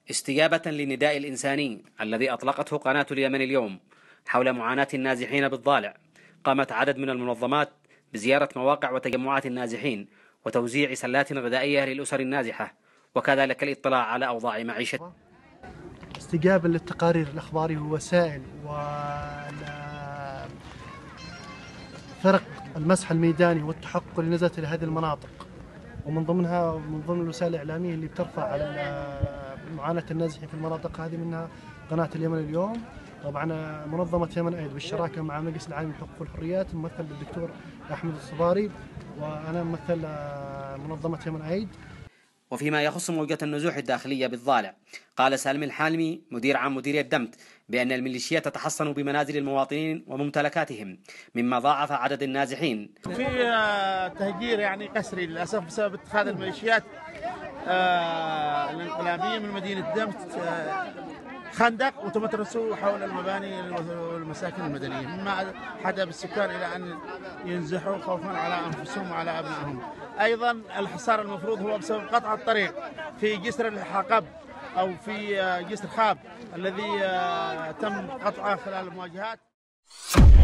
استجابة للنداء الإنساني الذي أطلقته قناة اليمن اليوم حول معاناة النازحين بالضالع، قامت عدد من المنظمات بزيارة مواقع وتجمعات النازحين وتوزيع سلات غذائية للأسر النازحة، وكذلك الاطلاع على أوضاع معيشة. استجابة للتقارير الأخبارية والوسائل وفرق المسح الميداني والتحقق اللي نزلت إلى هذه المناطق، ومن ضمن الوسائل الإعلامية اللي بترفع على معاناة النازحين في المناطق هذه منها قناة اليمن اليوم، طبعا منظمة يمن أيد بالشراكة مع مجلس العالمي للحقوق والحريات ممثل بالدكتور أحمد الصباري، وأنا ممثل منظمة يمن أيد. وفيما يخص موجة النزوح الداخلية بالضالع، قال سالم الحالمي مدير عام مديرية دمت بأن الميليشيات تتحصن بمنازل المواطنين وممتلكاتهم، مما ضاعف عدد النازحين. في تهجير قسري للأسف بسبب اتخاذ الميليشيات الانقلابية من مدينة دمت خندق وتمترسوا حول المباني والمساكن المدنية، مما حدى بالسكان إلى أن ينزحوا خوفا على أنفسهم وعلى أبنائهم. أيضا الحصار المفروض هو بسبب قطع الطريق في جسر الحقب أو في جسر خاب الذي تم قطعه خلال المواجهات.